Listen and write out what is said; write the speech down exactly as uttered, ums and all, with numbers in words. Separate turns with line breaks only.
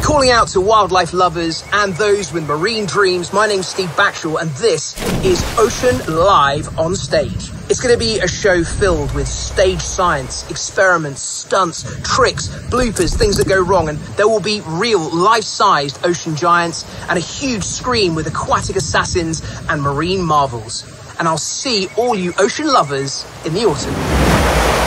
Calling out to wildlife lovers and those with marine dreams, my name's Steve Backshall and this is Ocean Live on Stage. It's going to be a show filled with stage science, experiments, stunts, tricks, bloopers, things that go wrong, and there will be real life-sized ocean giants and a huge screen with aquatic assassins and marine marvels. And I'll see all you ocean lovers in the autumn.